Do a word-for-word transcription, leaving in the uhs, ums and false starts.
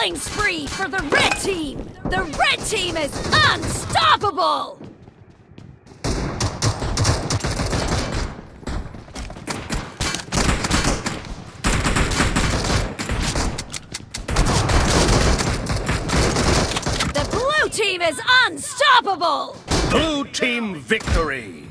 Killing spree for the red team! The red team is unstoppable! The blue team is unstoppable! Blue team victory!